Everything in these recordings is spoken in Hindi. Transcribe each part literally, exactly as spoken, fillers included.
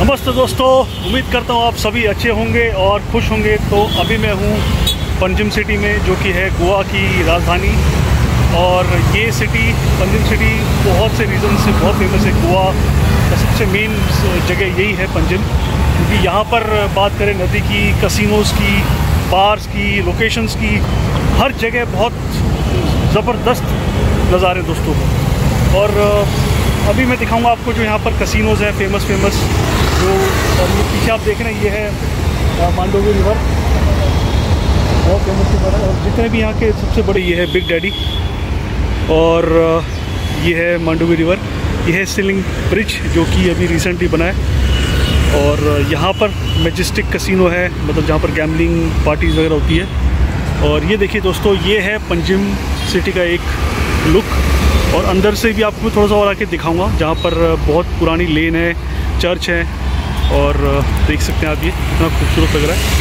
नमस्ते दोस्तों, उम्मीद करता हूँ आप सभी अच्छे होंगे और खुश होंगे। तो अभी मैं हूँ पंजिम सिटी में, जो कि है गोवा की राजधानी। और ये सिटी, पंजिम सिटी, बहुत से रीज़न से बहुत फेमस है। गोवा का सबसे मेन जगह यही है पंजिम, क्योंकि यहाँ पर बात करें नदी की, कसिनोज़ की, बार्स की, लोकेशंस की, हर जगह बहुत ज़बरदस्त नज़ारे दोस्तों। और अभी मैं दिखाऊंगा आपको जो यहाँ पर कसिनोज़ हैं फेमस फेमस जो, और ये पीछे आप देख रहे हैं ये है मांडोवी रिवर, बहुत फेमस रिवर है। और जितने भी यहाँ के सबसे बड़े, ये है बिग डैडी, और ये है मांडोवी रिवर, ये है सिलिंग ब्रिज जो कि अभी रिसेंटली बना है। और यहाँ पर मैजेस्टिक कसिनो है, मतलब जहाँ पर गैम्बलिंग पार्टीज़ वगैरह होती है। और ये देखिए दोस्तों, ये है पंजिम सिटी का एक लुक। और अंदर से भी आपको थोड़ा सा और आके दिखाऊंगा, जहाँ पर बहुत पुरानी लेन है, चर्च है, और देख सकते हैं आप ये कितना खूबसूरत लग रहा है।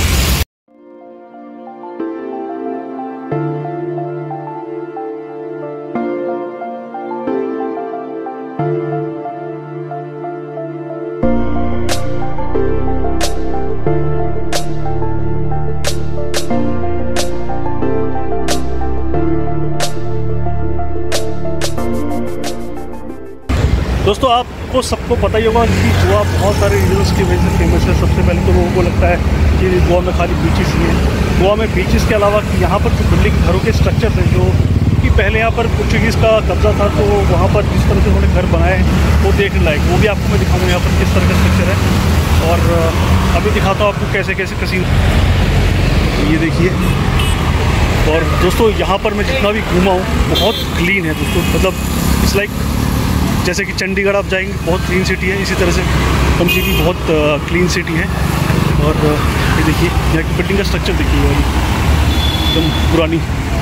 दोस्तों, आपको सबको पता ही होगा कि गोवा बहुत सारे रीजन्स की वजह से फेमस है। सबसे पहले तो लोगों को लगता है कि गोवा में खाली बीचेस ही हैं। गोवा में बीचेस के अलावा यहाँ पर जो बिल्डिंग घरों के स्ट्रक्चर्स हैं, जो कि पहले यहाँ पर पोर्चुगीज़ का कब्ज़ा था, तो वहाँ पर जिस तरह से उन्होंने घर बनाए हैं वो देखने लायक, वो भी आपको मैं दिखाऊँगा यहाँ पर किस तरह का स्ट्रक्चर है। और अभी दिखाता हूँ आपको कैसे कैसे कसिनो, ये देखिए। और दोस्तों, यहाँ पर मैं जितना भी घूमा हूँ बहुत क्लीन है दोस्तों, मतलब इट्स लाइक जैसे कि चंडीगढ़ आप जाएंगे बहुत क्लीन सिटी है, इसी तरह से पंजी भी बहुत क्लीन सिटी है। और ये देखिए यहाँ की बिल्डिंग का स्ट्रक्चर देखिए, एकदम पुरानी।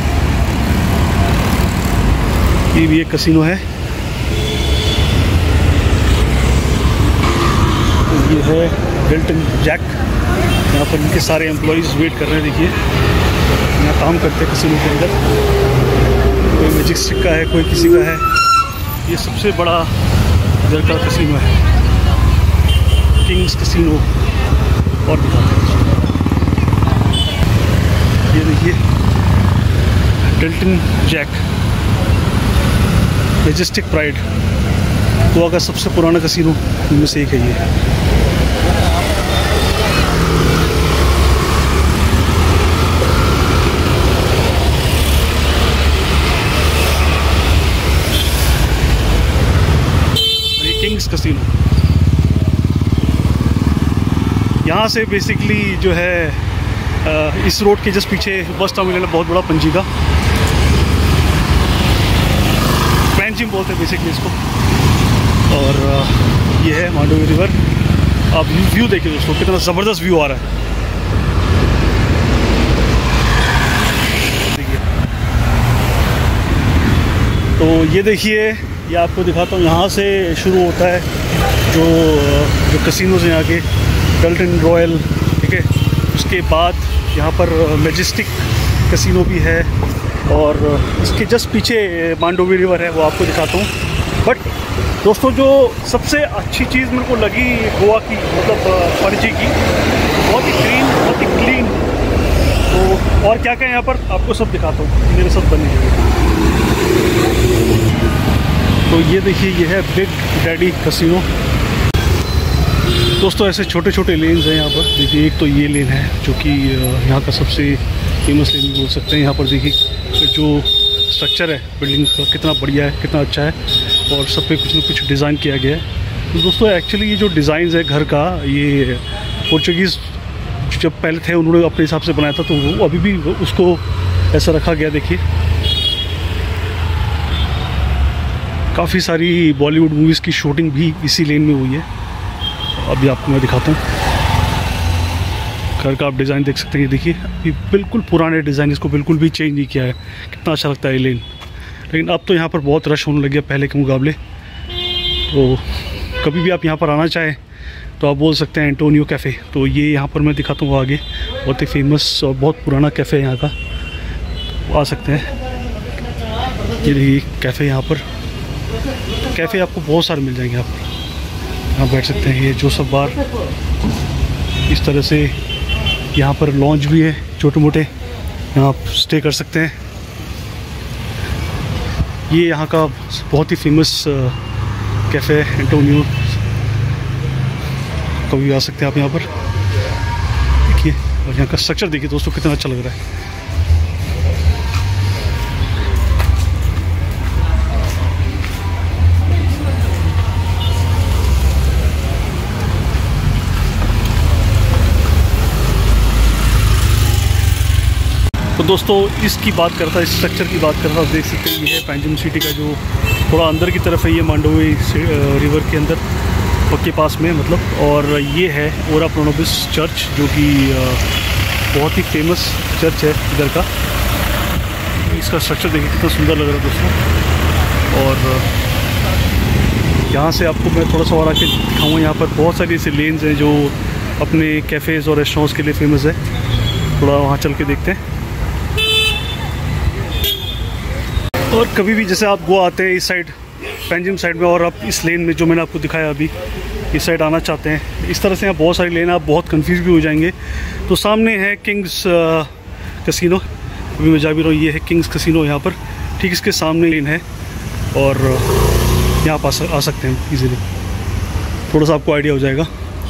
ये भी एक कसिनो है, ये है हिल्टन जैक। यहाँ पर इनके सारे एम्प्लॉयज़ वेट कर रहे हैं। देखिए यहाँ काम करते हैं कसिनो के अंदर, कोई मैजिस्टिक का है, कोई किसी का है। ये सबसे बड़ा इधर का कसिनो है, किंग्स कसिनो। और दिखाते हैं, ये देखिए Hilton Jack, Majestic Pride, Goa का सबसे पुराना कसिनो इनमें से एक है ये। कसिनो यहाँ से बेसिकली जो है इस रोड के जस्ट पीछे बस टर्मिनल है बहुत बड़ा पंजी का, पैंजिम बोलते हैं बेसिकली इसको। और ये है मांडोवी रिवर। आप व्यू देखिए दोस्तों, कितना ज़बरदस्त व्यू आ रहा है। देखिए, तो ये देखिए, ये आपको दिखाता हूँ। यहाँ से शुरू होता है जो जो कसिनोज़ हैं यहाँ के, हिल्टन रॉयल, ठीक है। उसके बाद यहाँ पर मैजेस्टिक कसिनो भी है, और इसके जस्ट पीछे मांडोवी रिवर है, वो आपको दिखाता हूँ। बट दोस्तों, जो सबसे अच्छी चीज़ मेरे को लगी गोवा की, मतलब पणजी की, बहुत ही क्लीन, बहुत ही क्लीन। तो और क्या क्या यहाँ पर आपको सब दिखाता हूँ, मेरे साथ बने हुए। तो ये देखिए, ये है बिग डैडी कसिनो। दोस्तों, ऐसे छोटे छोटे लेन्स हैं यहाँ पर। देखिए, एक तो ये लेन है जो कि यहाँ का सबसे फेमस लेन बोल सकते हैं। यहाँ पर देखिए जो स्ट्रक्चर है बिल्डिंग का, कितना बढ़िया है, कितना अच्छा है, और सब पे कुछ ना कुछ डिज़ाइन किया गया है। तो दोस्तों, एक्चुअली ये जो डिज़ाइन है घर का, ये पोर्चुगीज़ जब पहले थे उन्होंने अपने हिसाब से बनाया था, तो वो अभी भी उसको ऐसा रखा गया। देखिए, काफ़ी सारी बॉलीवुड मूवीज़ की शूटिंग भी इसी लेन में हुई है। अभी आपको मैं दिखाता हूँ घर का, आप डिज़ाइन देख सकते हैं। ये देखिए, ये बिल्कुल पुराने डिज़ाइन, इसको बिल्कुल भी चेंज नहीं किया है। कितना अच्छा लगता है ये लेन। लेकिन अब तो यहाँ पर बहुत रश होने लग गया पहले के मुकाबले। तो कभी भी आप यहाँ पर आना चाहें तो आप बोल सकते हैं एंटोनियो कैफ़े। तो ये यहाँ पर मैं दिखाता हूँ आगे, बहुत ही फेमस और बहुत पुराना कैफ़े है यहाँ का, आ सकते हैं। ये देखिए कैफ़े, यहाँ पर कैफ़े आपको बहुत सारे मिल जाएंगे। आप यहाँ बैठ सकते हैं। ये जोसेफ बार, इस तरह से यहाँ पर लॉन्च भी है छोटे मोटे, यहाँ आप स्टे कर सकते हैं। ये यहाँ का बहुत ही फेमस कैफ़े एंटोनियो, कभी आ सकते हैं आप यहाँ पर। देखिए, और यहाँ का स्ट्रक्चर देखिए दोस्तों कितना अच्छा लग रहा है। तो दोस्तों इसकी बात करता है, इस स्ट्रक्चर की बात करता है, देख सकते हैं ये है पेंजिम सिटी का जो थोड़ा अंदर की तरफ है, ये मांडोवी रिवर के अंदर के पास में मतलब। और ये है ओरा प्रोनोबिस चर्च, जो कि बहुत ही फेमस चर्च है इधर का। इसका स्ट्रक्चर देखिए कितना सुंदर लग रहा है दोस्तों। और यहाँ से आपको मैं थोड़ा सा और आके दिखाऊँगा, यहाँ पर बहुत सारी ऐसे लेन्स हैं जो अपने कैफ़ेज़ और रेस्टोरेंट्स के लिए फेमस है। थोड़ा वहाँ चल के देखते हैं। और कभी भी जैसे आप गोवा आते हैं इस साइड पेंजिम साइड में, और आप इस लेन में जो मैंने आपको दिखाया अभी इस साइड आना चाहते हैं, इस तरह से यहाँ बहुत सारी लेन, आप बहुत कंफ्यूज भी हो जाएंगे। तो सामने है किंग्स कैसीनो, अभी मैं जा भी रहा हूँ, ये है किंग्स कैसीनो यहाँ पर, ठीक इसके सामने लेन है। और यहाँ आप आ सकते हैं इजीली, थोड़ा सा आपको आइडिया हो जाएगा।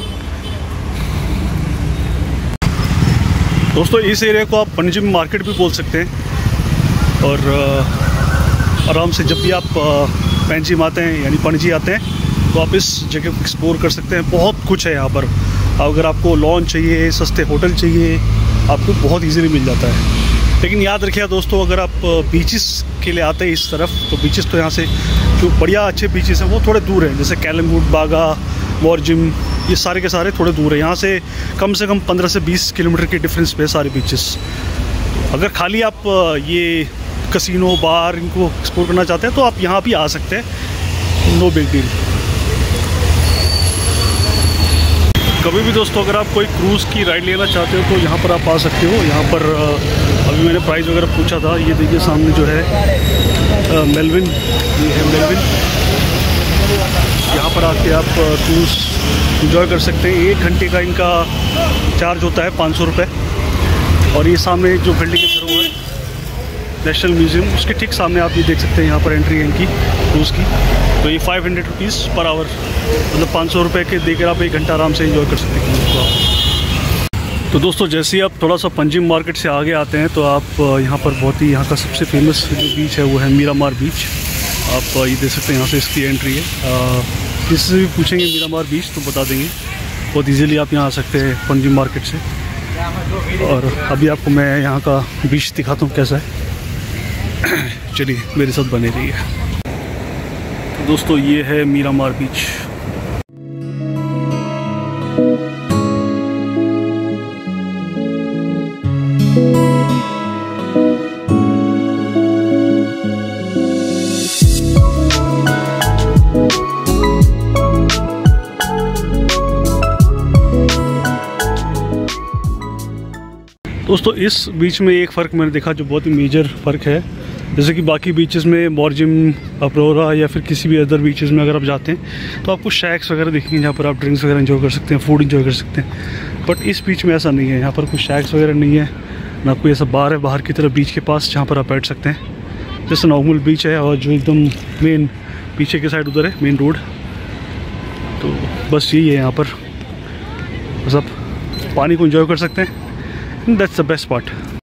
दोस्तों इस एरिया को आप पंजिम मार्केट भी बोल सकते हैं। और आराम से जब भी आप पेंजिम आते हैं यानी पणजी आते हैं तो आप इस जगह को एक्सप्लोर कर सकते हैं। बहुत कुछ है यहाँ पर। अगर आपको लॉन्च चाहिए, सस्ते होटल चाहिए, आपको बहुत इजीली मिल जाता है। लेकिन याद रखिएगा दोस्तों, अगर आप बीचेस के लिए आते हैं इस तरफ, तो बीचेस तो यहाँ से जो बढ़िया अच्छे बीचेस हैं वो थोड़े दूर हैं, जैसे कैलमवुड, बागा, मॉर्जिम, ये सारे के सारे थोड़े दूर हैं। यहाँ से कम से कम पंद्रह से बीस किलोमीटर के डिफरेंस पे सारे बीचेस। अगर खाली आप ये कैसीनो, बार, इनको एक्सप्लोर करना चाहते हैं तो आप यहाँ भी आ सकते हैं, नो बिग डील। कभी भी दोस्तों अगर आप कोई क्रूज़ की राइड लेना चाहते हो तो यहाँ पर आप आ सकते हो। यहाँ पर अभी मैंने प्राइस वगैरह पूछा था, ये देखिए सामने जो है मेलविन, ये है मेलविन। यहाँ पर आके आप क्रूज़ इंजॉय कर सकते हैं। एक घंटे का इनका चार्ज होता है पाँच सौ रुपये। और ये सामने जो बिल्डिंग है वो है नेशनल म्यूज़ियम, उसके ठीक सामने आप ये देख सकते हैं, यहाँ पर एंट्री है इनकी क्रूज़ की। तो ये five hundred rupees per hour, मतलब पाँच सौ रुपये के देकर आप एक घंटा आराम से एंजॉय कर सकते हैं क्रूज़ को आप। तो दोस्तों जैसे ही आप थोड़ा सा पंजिम मार्केट से आगे आते हैं तो आप यहाँ पर बहुत ही, यहाँ का सबसे फेमस जो बीच है वो है मीरामार बीच। आप ये देख सकते हैं, यहाँ से इसकी एंट्री है। किसी से भी पूछेंगे मीरामार बीच तो बता देंगे। बहुत ईजीली आप यहाँ आ सकते हैं पंजिम मार्केट से। और अभी आपको मैं यहाँ का बीच दिखाता हूँ कैसा है। चलिए मेरे साथ बने रहिए। तो दोस्तों ये है मीरामार बीच। दोस्तों इस बीच में एक फ़र्क मैंने देखा जो बहुत ही मेजर फ़र्क है। जैसे कि बाकी बीचेस में, मॉर्जिम, अप्रोरा या फिर किसी भी अदर बीचेस में अगर आप जाते हैं तो आपको शैक्स वगैरह दिखेंगे जहाँ पर आप ड्रिंक्स वगैरह एंजॉय कर सकते हैं, फूड एंजॉय कर सकते हैं। बट इस बीच में ऐसा नहीं है, यहाँ पर कोई शैक्स वगैरह नहीं है, ना कोई ऐसा बार है बाहर की तरफ बीच के पास जहाँ पर आप बैठ सकते हैं। जैसे नॉर्मल बीच है, और जो एकदम मेन पीछे के साइड उधर है मेन रोड। तो बस यही है यहाँ पर, बस आप पानी को एंजॉय कर सकते हैं। That's the best part.